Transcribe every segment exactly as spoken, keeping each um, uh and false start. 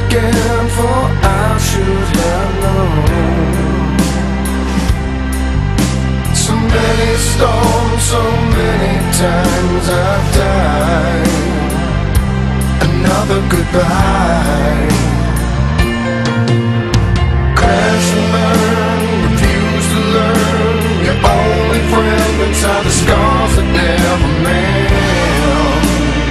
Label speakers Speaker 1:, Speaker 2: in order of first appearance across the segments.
Speaker 1: again, for I should have known. So many storms, so many times I've died. Another goodbye. Crash and burn, refuse to learn. Your only friend inside the scars that never mend.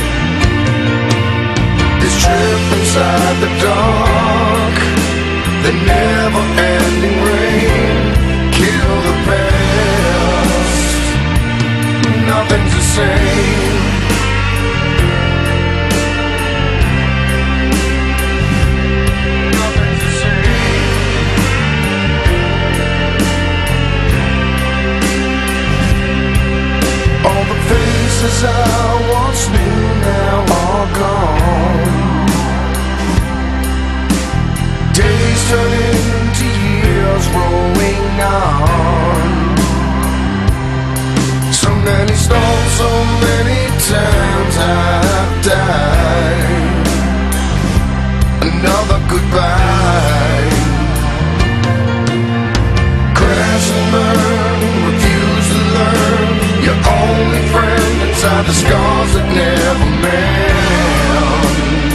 Speaker 1: This trip inside the dark, the never-ending rain, kill the past. Nothing's the same. Faces I once knew now are gone. Days turn into years rolling on. So many storms, so many times I've died. Another goodbye. Crash and burn, refuse to learn. Your only friend inside the scars that never mend.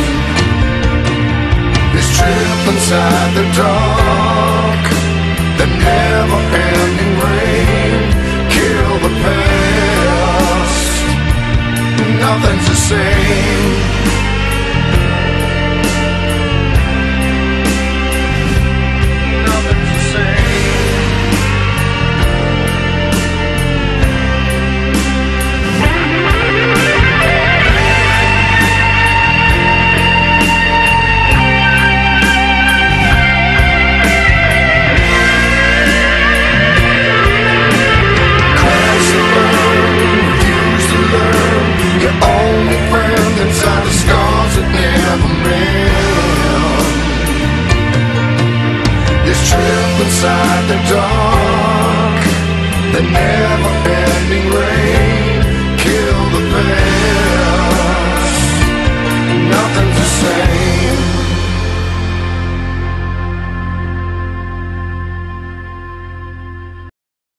Speaker 1: This trip inside the dark, the never-ending rain, kill the past. Nothing's the same. Nothing's the same. Inside the dark, the never-ending rain, kill the pain.